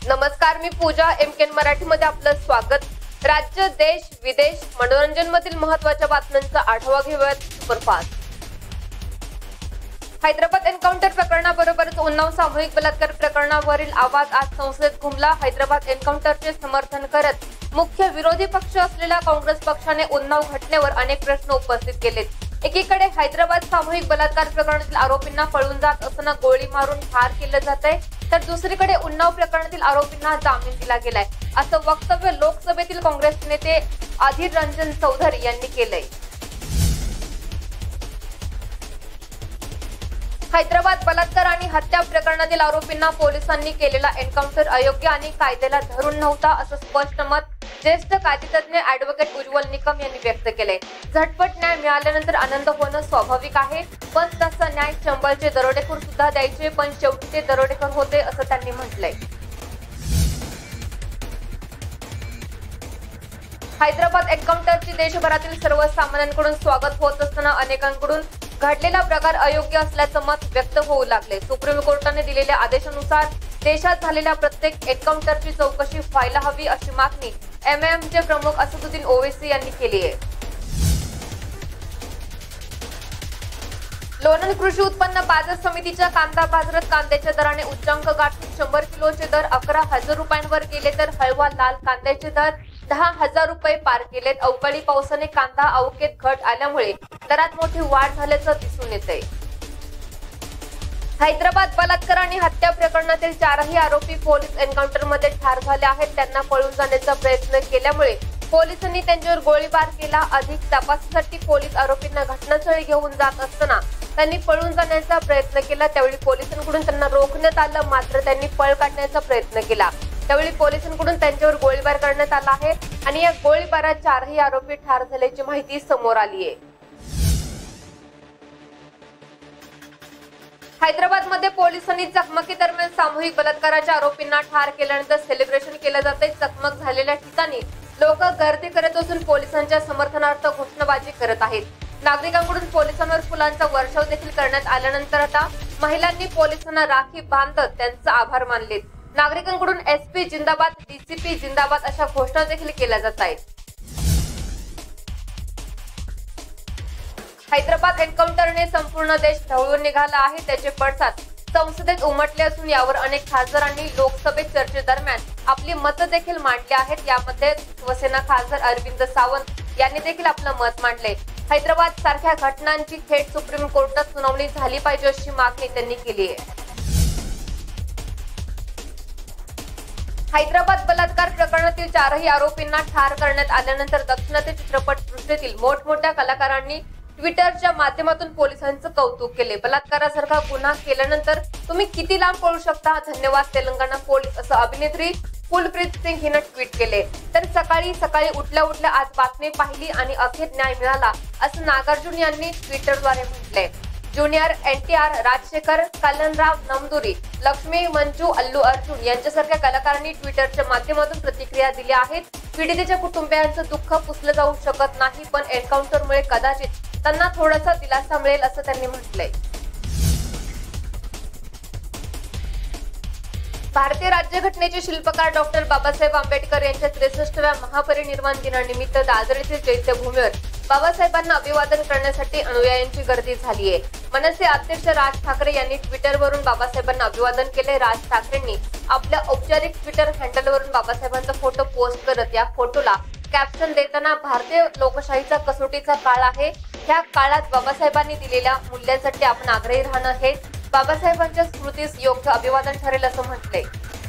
नमस्कार, मी पूजा. एमकेन मराठीमध्ये आपलं स्वागत. राज्य, देश, विदेश, मनोरंजन मधील महत्त्वाच्या बातम्यांचा आढावा घेऊयात सुपरफास्ट. हैदराबाद एन्काउंटर प्रकरणाबरोबरच उन्नाव सामूहिक बलात्कार प्रकरणावरील आवाज आज संसदेत घुमला. हैदराबाद एन्काउंटरचे समर्थन करत मुख्य विरोधी पक्ष असलेल्या काँग्रेस पक्षाने उन्नाव घटनेवर अनेक प्रश्न उपस्थित केलेत. एकीकडे हैदराबाद सामूहिक बलात्कार प्रकरणातील आरोपींना पळून जात असताना गोळी मारून ठार केलं जात आहे, तर दुसरीकडे उन्नाव प्रकरणातील आरोपींना जामीन दिला गेलाय, असं वक्तव्य लोकसभेतील काँग्रेस नेते अधीर रंजन चौधरी यांनी केलंय. हैदराबाद बलात्कार आणि हत्या प्रकरणातील आरोपींना पोलिसांनी केलेला एन्काउंटर अयोग्य आणि कायद्याला धरून नव्हता, असं स्पष्ट मत ज्येष्ठ कायदेतज्ञ ॲडव्होकेट उज्ज्वल निकम यांनी व्यक्त केले. झटपट न्याय मिळाल्यानंतर आनंद होणं स्वाभाविक आहे, पण तसा न्याय चंबळचे दरोडेखोर सुद्धा द्यायचे, पण शेवटी ते दरोडेखोर होते, असं त्यांनी म्हटलंय. हैदराबाद एन्काउंटरची देशभरातील सर्वसामान्यांकडून स्वागत होत असताना अनेकांकडून घडलेला प्रकार अयोग्य असल्याचं मत व्यक्त होऊ लागले. सुप्रीम कोर्टाने दिलेल्या आदेशानुसार देशात झालेल्या प्रत्येक एन्काउंटरची चौकशी व्हायला हवी, अशी मागणी एमआयएमचे प्रमुख असदुद्दीन ओवैसी यांनी केली आहे. लोणंद कृषी उत्पन्न बाजार समितीच्या कांदा बाजारात कांद्याच्या दराने उच्चांक गाठून 100 किलोचे दर 11,000 रुपयांवर गेले, तर हळवा लाल कांद्याचे दर 10,000 रुपये पार केलेत. अवकाळी पावसाने कांदा अवकेत घट आल्यामुळे दरात मोठी वाढ झाल्याचं दिसून येतंय. हैदराबाद बलात्कार आणि हत्या प्रकरणातील 4ही आरोपी पोलीस एन्काउंटरमध्ये ठार झाले आहेत. त्यांना पळून जाण्याचा प्रयत्न केल्यामुळे पोलिसांनी त्यांच्यावर गोळीबार केला. अधिक तपासासाठी पोलीस आरोपींना घटनास्थळी घेऊन जात असताना त्यांनी पळून जाण्याचा प्रयत्न केला. त्यावेळी पोलिसांकडून त्यांना रोखण्यात आलं, मात्र त्यांनी पळ काढण्याचा प्रयत्न केला. त्यावेळी पोलिसांकडून त्यांच्यावर गोळीबार करण्यात आला आहे आणि या गोळीबारात 4ही आरोपी ठार झाल्याची माहिती समोर आली आहे. हैदराबाद मध्ये पोलिसांनी चकमकी दरम्यान सामूहिक बलात्काराच्या आरोपींना ठार केल्यानंतर सेलिब्रेशन केलं जाते. चकमक झालेल्या ठिकाणी लोक गर्दी करत असून पोलिसांच्या समर्थनार्थ घोषणाबाजी करत आहेत. नागरिकांकडून पोलिसांवर फुलांचा वर्षाव देखील करण्यात आल्यानंतर आता महिलांनी पोलिसांना राखी बांधत त्यांचा आभार मानलेत. नागरिकांकडून एसपी जिंदाबाद, डीसीपी जिंदाबाद अशा घोषणा देखील केल्या जात आहेत. हैदराबाद एन्काउंटरने संपूर्ण देश ढवळून निघाला आहे. त्याचे पडसाद संसदेत उमटले असून यावर अनेक खासदारांनी लोकसभेत चर्चेदरम्यान आपली मतं देखील मांडली आहेत. यामध्ये शिवसेना खासदार अरविंद सावंत यांनी देखील आपलं मत मांडले. हैदराबाद सारख्या घटनांची थेट सुप्रीम कोर्टात सुनावणी झाली पाहिजे, अशी मागणी त्यांनी केली आहे. हैदराबाद बलात्कार प्रकरणातील 4ही आरोपींना ठार करण्यात आल्यानंतर दक्षिणात्य चित्रपट सृष्टीतील मोठमोठ्या कलाकारांनी ट्विटरच्या माध्यमातून पोलिसांचं कौतुक केले. बलात्कारासारखा गुन्हा केल्यानंतर तुम्ही किती लांब पळू शकता, धन्यवाद तेलंगणा पोलीस, असं अभिनेत्री फुलप्रीत सिंग हिनं ट्विट केले. तर सकाळी उठल्या आज बातमी पाहिली आणि अखेर न्याय मिळाला, असं नागार्जुन यांनी ट्विटरद्वारे म्हटलंय. ज्युनियर एनटीआर, राजशेखर, कल्याणराव नमदुरी, लक्ष्मी, मंजू, अल्लू अर्जुन यांच्यासारख्या कलाकारांनी ट्विटरच्या माध्यमातून प्रतिक्रिया दिल्या आहेत. पीडितेच्या कुटुंबियांचं दुःख पुसलं जाऊ शकत नाही, पण एन्काउंटरमुळे कदाचित त्यांना थोडासा दिलासा मिळेल, असं त्यांनी म्हटलंय. भारतीय राज्यघटनेचे शिल्पकार डॉक्टर बाबासाहेब आंबेडकर यांच्या 63व्या महापरिनिर्वाण दिनानिमित्त दादर येथील चैत्यभूमीवर बाबासाहेबांना अभिवादन करण्यासाठी अनुयायांची गर्दी झाली आहे. मनसे अध्यक्ष राज ठाकरे यांनी ट्विटरवरून बाबासाहेबांना अभिवादन केले. राज ठाकरेंनी आपल्या औपचारिक ट्विटर हँडलवरून बाबासाहेबांचा फोटो पोस्ट करत या फोटोला कॅप्शन देताना, भारतीय लोकशाहीचा कसोटीचा काळ आहे. ह्या काळात बाबासाहेबांनी दिलेल्या मूल्यांसाठी आपण आग्रही राहणं हे बाबासाहेबांच्या स्मृतीस योग्य अभिवादन ठरेल, असं म्हटलंय.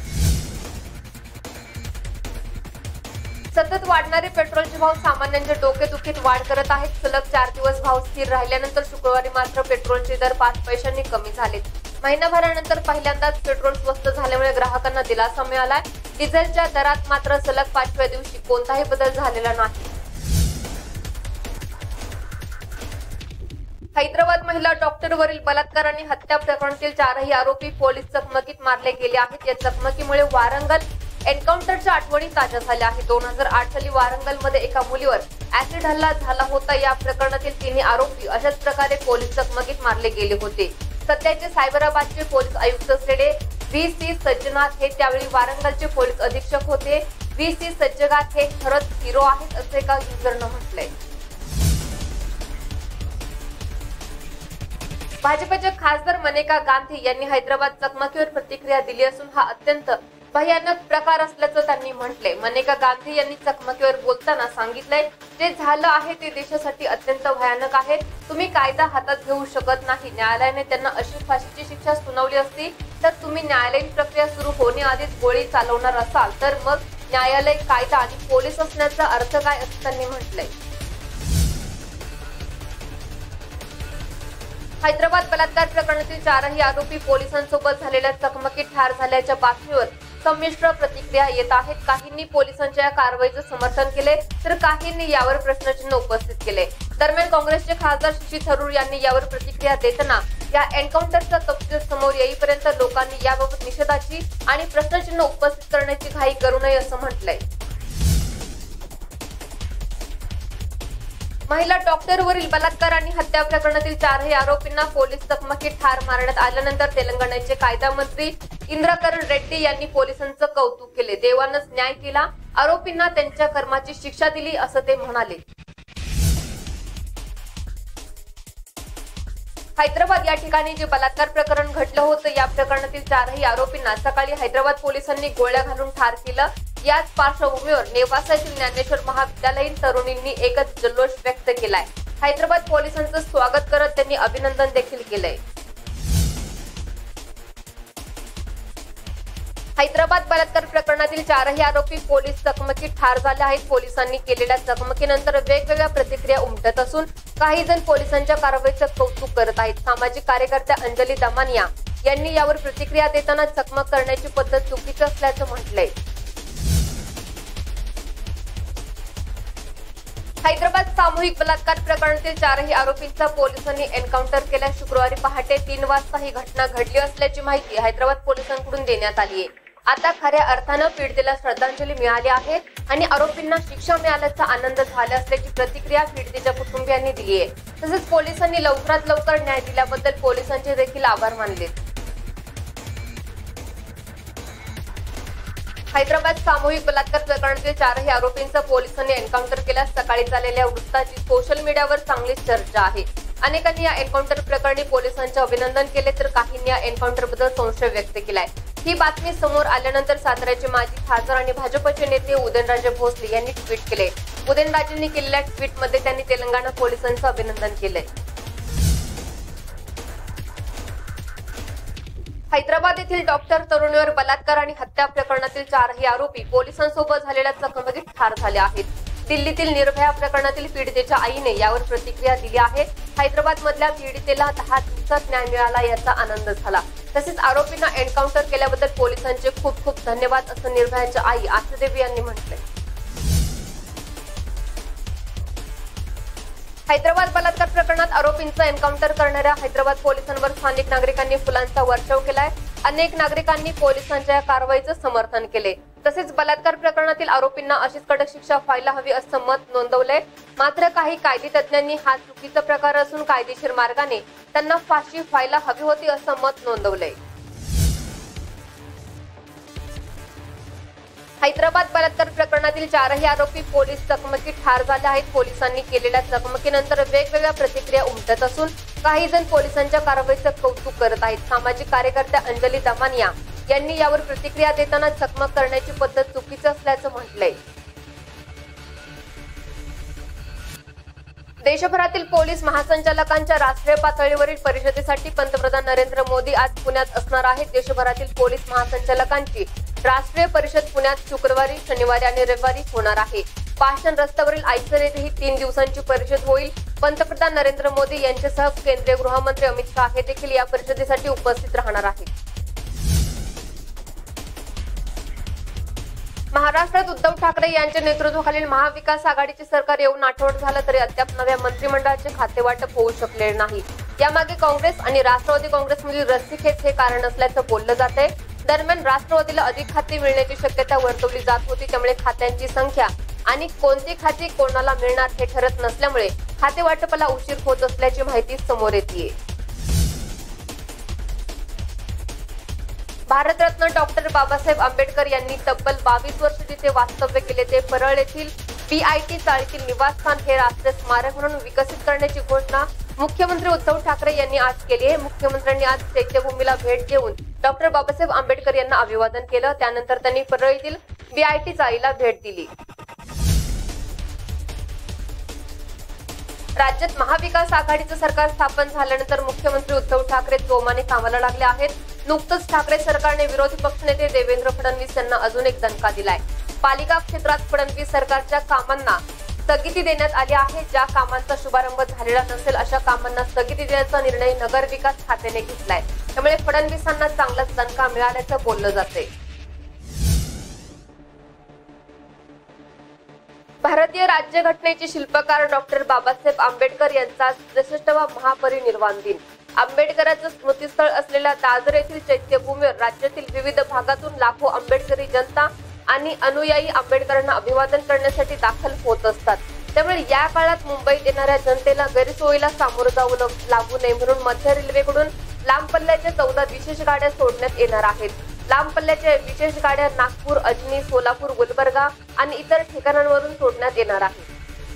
सतत वाढणारे पेट्रोलचे भाव सामान्यांच्या डोकेदुखीत वाढ करत आहेत. सलग 4 दिवस भाव स्थिर राहिल्यानंतर शुक्रवारी मात्र पेट्रोलचे दर 5 पैशांनी कमी झालेत. महिनाभरानंतर पहिल्यांदाच पेट्रोल स्वस्त झाल्यामुळे ग्राहकांना दिलासा मिळालाय. डिझेलच्या दरात मात्र सलग 5व्या दिवशी कोणताही बदल झालेला नाही. हैदराबाद महिला डॉक्टरवरील बलात्कार आणि हत्या प्रकरणातील 4ही आरोपी पोलीस चकमकीत मारले गेले आहेत. या चकमकीमुळे वारंगल एन्काउंटरच्या आठवणी ताज्या झाल्या आहेत. 2008 साली वारंगलमध्ये एका मुलीवर ऍसिड हल्ला झाला होता. या प्रकरणातील 3 आरोपी अशाच प्रकारे पोलीस चकमकीत मारले गेले होते. सध्याचे सायबराबादचे पोलीस आयुक्त असलेले व्ही.सी. सज्जनाथ हे त्यावेळी वारंगलचे पोलीस अधीक्षक होते. व्ही.सी. सज्जनाथ हे खरंच हिरो आहेत असे एका युजरनं म्हटलंय. भाजपचे खासदार मनेका गांधी यांनी हैदराबाद चकमकीवर प्रतिक्रिया दिली असून हा अत्यंत भयानक प्रकार असल्याचं त्यांनी म्हटले. मनेका गांधी यांनी चकमकीवर बोलताना सांगितलंय, जे झालं आहे ते देशासाठी अत्यंत भयानक आहे. तुम्ही कायदा हातात घेऊ शकत नाही. न्यायालयाने त्यांना अशी फाशीची शिक्षा सुनावली असती तर तुम्ही न्यायालयीन प्रक्रिया सुरू होण्याआधीच गोळी चालवणार असाल तर मग न्यायालय, कायदा आणि पोलीस असण्याचा अर्थ काय असं त्यांनी म्हटलंय. हैदराबाद बलात्कार प्रकरणातील 4ही आरोपी पोलिसांसोबत झालेल्या चकमकीत ठार झाल्याच्या बातमीवर संमिश्र प्रतिक्रिया येत आहेत. काहींनी पोलिसांच्या या कारवाईचं समर्थन केले तर काहींनी यावर प्रश्नचिन्ह उपस्थित केले. दरम्यान काँग्रेसचे खासदार शशी थरूर यांनी यावर प्रतिक्रिया देताना या एन्काउंटरचा तपशील समोर येईपर्यंत लोकांनी याबाबत निषेधाची आणि प्रश्नचिन्ह उपस्थित करण्याची घाई करू नये असं म्हटलंय. महिला डॉक्टरवरील बलात्कार आणि हत्या प्रकरणातील 4ही आरोपींना पोलीस चकमकीत ठार मारण्यात आल्यानंतर तेलंगणाचे कायदा मंत्री इंद्राकरण रेड्डी यांनी पोलिसांचं कौतुक केले. देवानंच न्याय केला, आरोपींना त्यांच्या कर्माची शिक्षा दिली असं ते म्हणाले. हैदराबाद या ठिकाणी जे बलात्कार प्रकरण घडलं होतं या प्रकरणातील 4ही आरोपींना सकाळी हैदराबाद पोलिसांनी गोळ्या घालून ठार केलं. याच पार्श्वभूमीवर नेवासा येथील ज्ञानेश्वर महाविद्यालयीन तरुणींनी एकच जल्लोष व्यक्त केलाय. हैदराबाद पोलिसांचं स्वागत करत त्यांनी अभिनंदन देखील केलंय. हैदराबाद बलात्कार प्रकरणातील 4ही आरोपी पोलीस चकमकीत ठार झाले आहेत. पोलिसांनी केलेल्या चकमकीनंतर वेगवेगळ्या प्रतिक्रिया उमटत असून काही जण पोलिसांच्या कारवाईचं कौतुक करत आहेत. सामाजिक कार्यकर्त्या अंजली दमानिया यांनी यावर प्रतिक्रिया देताना चकमक करण्याची पद्धत चुकीची असल्याचं म्हटलंय. हैदराबाद सामूहिक बलात्कार प्रकरणातील 4ही आरोपींचा पोलिसांनी एन्काउंटर केल्या. शुक्रवारी पहाटे 3 वाजता ही घटना घडली असल्याची माहिती हैदराबाद पोलिसांकडून देण्यात आली आहे. आता खऱ्या अर्थानं पीडितेला श्रद्धांजली मिळाली आहे आणि आरोपींना शिक्षा मिळाल्याचा आनंद झाला असल्याची प्रतिक्रिया पीडितेच्या कुटुंबियांनी दिली आहे. तसेच पोलिसांनी लवकरात लवकर न्याय दिल्याबद्दल पोलिसांचे देखील आभार मानले. हैदराबाद सामूहिक बलात्कार प्रकरणातील 4ही आरोपींचा पोलिसांनी एन्काउंटर केल्यास सकाळी झालेल्या वृत्ताची सोशल मीडियावर चांगलीच चर्चा आहे. अनेकांनी या एन्काउंटर प्रकरणी पोलिसांचे अभिनंदन केले तर काहींनी या एन्काउंटरबद्दल संशय व्यक्त केलाय. ही बातमी समोर आल्यानंतर साताऱ्याचे माजी खासदार आणि भाजपचे नेते उदयनराजे भोसले यांनी ट्विट केले. उदयनराजेंनी केलेल्या ट्विटमध्ये त्यांनी तेलंगणा पोलिसांचं अभिनंदन केलंय. हैदराबाद येथील डॉक्टर तरुणीवर बलात्कार आणि हत्या प्रकरणातील 4ही आरोपी पोलिसांसोबत झालेल्या चकमकीत ठार झाले आहेत. दिल्लीतील निर्भया प्रकरणातील पीडितेच्या आईने यावर प्रतिक्रिया दिली आहे. हैदराबाद मधल्या पीडितेला 10 दिवसात न्याय मिळाला याचा आनंद झाला. तसेच आरोपींना एन्काउंटर केल्याबद्दल पोलिसांचे खूप खूप धन्यवाद असं निर्भयाच्या आई आशादेवी यांनी म्हटलंय. हैदराबाद बलात्कार प्रकरणात आरोपींचं एन्काउंटर करणाऱ्या हैदराबाद पोलिसांवर स्थानिक नागरिकांनी फुलांचा वर्षाव केलाय. अनेक नागरिकांनी पोलिसांच्या या कारवाईचं समर्थन केले. तसेच बलात्कार प्रकरणातील आरोपींना अशीच कडक शिक्षा व्हायला हवी असं मत नोंदवलंय. मात्र काही कायदेतज्ञांनी हा चुकीचा प्रकार असून कायदेशीर मार्गाने त्यांना फाशी व्हायला हवी होती असं मत नोंदवलंय. हैदराबाद बलात्कार प्रकरणातील 4ही आरोपी पोलीस चकमकीत ठार झाले आहेत. पोलिसांनी केलेल्या चकमकीनंतर वेगवेगळ्या प्रतिक्रिया उमटत असून काही जण पोलिसांच्या कारवाईचं कौतुक करत आहेत. सामाजिक कार्यकर्त्या अंजली दमानिया यांनी यावर प्रतिक्रिया देताना चकमक करण्याची पद्धत चुकीची असल्याचं म्हटलंय. देशभरातील पोलीस महासंचालकांच्या राष्ट्रीय पातळीवरील परिषदेसाठी पंतप्रधान नरेंद्र मोदी आज पुण्यात असणार आहेत. देशभरातील पोलीस महासंचालकांची राष्ट्रीय परिषद पुण्यात शुक्रवारी, शनिवारी आणि रविवारी होणार आहे. पाषाण रस्त्यावरील आयसर येथे ही 3 दिवसांची परिषद होईल. पंतप्रधान नरेंद्र मोदी यांच्यासह केंद्रीय गृहमंत्री अमित शाह हे देखील या परिषदेसाठी उपस्थित राहणार आहेत. महाराष्ट्रात उद्धव ठाकरे यांच्या नेतृत्वाखालील महाविकास आघाडीचे सरकार येऊन आठवडा झाला तरी अद्याप नव्या मंत्रिमंडळाचे खातेवाटप होऊ शकले नाही. यामागे काँग्रेस आणि राष्ट्रवादी काँग्रेसमधील रस्सीखेच हे कारण असल्याचं बोललं जात आहे. दरम्यान राष्ट्रवादीला अधिक खाती मिळण्याची शक्यता वर्तवली जात होती. त्यामुळे खात्यांची संख्या आणि कोणती खाती कोणाला मिळणार हे ठरत नसल्यामुळे खातेवाटपाला उशीर होत असल्याची माहिती समोर येते. भारतरत्न डॉक्टर बाबासाहेब आंबेडकर यांनी तब्बल 22 वर्ष जिथे वास्तव्य केले ते परळ येथील BIT चाळीतील निवासस्थान हे राष्ट्रीय स्मारक म्हणून विकसित करण्याची घोषणा मुख्यमंत्री उद्धव ठाकरे यांनी आज केली आहे। मुख्यमंत्र्यांनी आज चैत्यभूमीला भेट देऊन डॉक्टर बाबासाहेब आंबेडकर यांना अभिवादन केलं। त्यानंतर त्यांनी परळ येथील BIT चाळीला भेट दिली। राज्यात महाविकास आघाडीचं सरकार स्थापन झाल्यानंतर मुख्यमंत्री उद्धव ठाकरे जोमाने कामाला लागले आहेत। नुकतंच ठाकरे सरकारने विरोधी पक्षनेते देवेंद्र फडणवीस यांना अजून एक दणका दिलाय। पालिका क्षेत्रात फडणवीस सरकारच्या कामांना स्थगिती देण्यात आली आहे। ज्या कामांचा शुभारंभ झालेला नसेल अशा कामांना स्थगिती देण्याचा निर्णय नगर विकास खात्याने घेतलाय। त्यामुळे फडणवीसांना चांगलाच दणका मिळाल्याचं बोललं जाते। भारतीय राज्यघटनेचे शिल्पकार डॉक्टर बाबासाहेब आंबेडकर यांचा 63वा महापरिनिर्वाण दिन आंबेडकरांचं स्मृतीस्थळ असलेल्या दादर येथील चैत्यभूमीवर राज्यातील विविध भागातून लाखो आंबेडकरी जनता आणि अनुयायी आंबेडकरांना अभिवादन करण्यासाठी दाखल होत असतात। त्यामुळे या काळात मुंबईत येणाऱ्या जनतेला गैरसोयीला सामोरं जावं लागू नये म्हणून मध्य रेल्वेकडून लांब पल्ल्याच्या 14 विशेष गाड्या सोडण्यात येणार आहेत। लांब पल्ल्याच्या विशेष गाड्या नागपूर, अजनी, सोलापूर, गुलबर्गा आणि इतर ठिकाणांवरून सोडण्यात येणार आहेत।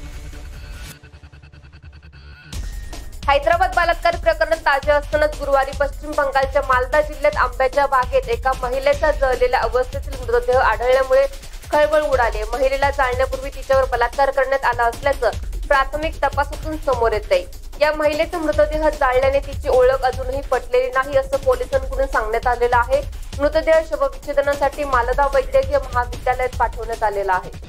हैदराबाद बलात्कार प्रकरण ताजे असतानाच गुरुवारी पश्चिम बंगालच्या मालदा जिल्ह्यात आंब्याच्या बागेत एका महिलेचा जळलेल्या अवस्थेतील मृतदेह आढळल्यामुळे खळबळ उडाली। महिलेला जाळण्यापूर्वी तिच्यावर बलात्कार करण्यात आला असल्याचं प्राथमिक तपासातून समोर येतंय। या महिलेचा मृतदेह जाळल्याने तिची ओळख अजूनही पटलेली नाही असं पोलिसांकडून सांगण्यात आलेलं आहे। मृतदेह शवविच्छेदनासाठी मालदा वैद्यकीय महाविद्यालयात पाठवण्यात आलेला आहे।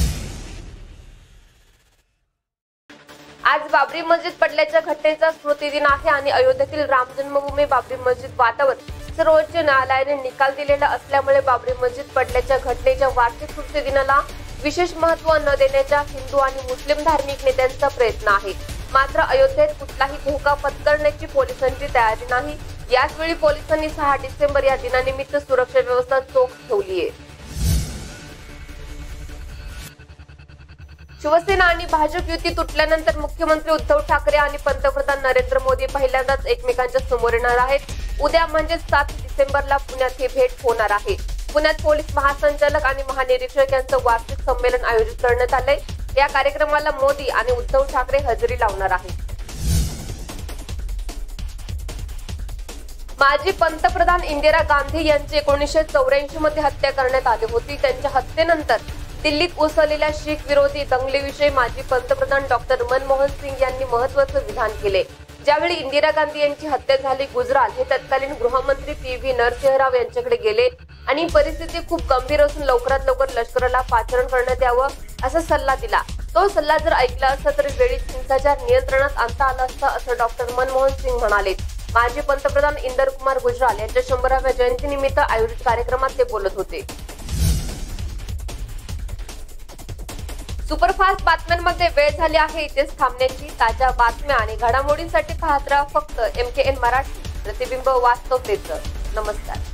आज बाबरी मस्जिद पडल्याच्या घटनेचा स्मृती दिन आहे आणि अयोध्येतील राम जन्मभूमी बाबरी मस्जिद वादावर सर्वोच्च न्यायालयाने निकाल दिलेला असल्यामुळे बाबरी मस्जिद पडल्याच्या घटनेच्या वार्षिक स्मृती दिनाला विशेष महत्त्व न देण्याचा हिंदू आणि मुस्लिम धार्मिक नेत्यांचा प्रयत्न आहे। मात्र अयोध्येत कुठलाही धोका पत्करण्याची पोलिसांची तयारी नाही। याचवेळी पोलिसांनी 6 डिसेंबर या दिनानिमित्त सुरक्षा व्यवस्था चोख ठेवली आहे। शिवसेना आणि भाजप युती तुटल्यानंतर मुख्यमंत्री उद्धव ठाकरे आणि पंतप्रधान नरेंद्र मोदी पहिल्यांदाच एकमेकांच्या समोर येणार आहेत। उद्या म्हणजे 7 डिसेंबरला पुण्यात ही भेट होणार आहे। पुण्यात पोलीस महासंचालक आणि महानिरीक्षक यांचं वार्षिक संमेलन आयोजित करण्यात आलंय। या कार्यक्रमाला मोदी आणि उद्धव ठाकरे हजेरी लावणार आहेत। माजी पंतप्रधान इंदिरा गांधी यांची 1984 मध्ये हत्या करण्यात आली होती। त्यांच्या हत्येनंतर दिल्लीत उसळलेल्या शीख विरोधी दंगलीविषयी माजी पंतप्रधान डॉक्टर मनमोहन सिंग यांनी महत्त्वाचं विधान केले। ज्यावेळी इंदिरा गांधी यांची हत्या झाली, गुजराल हे तत्कालीन गृहमंत्री PV नरसिंह राव यांच्याकडे गेले आणि परिस्थिती खूप गंभीर असून लवकरात लवकर लष्कराला पाचारण करण्यात यावं असा सल्ला दिला। तो सल्ला जर ऐकला असता तर वेळीच हिंसाचार नियंत्रणात आणता आला असता असं डॉक्टर मनमोहन सिंग म्हणाले। माजी पंतप्रधान इंदर कुमार गुजराल यांच्या 100व्या जयंतीनिमित्त आयोजित कार्यक्रमात ते बोलत होते। सुपरफास्ट बातम्यांमध्ये वेळ झाली आहे इथेच थांबण्याची। ताज्या बातम्या आणि घडामोडींसाठी पाहत राहा फक्त MKN मराठी, प्रतिबिंब वास्तवतेचं। नमस्कार।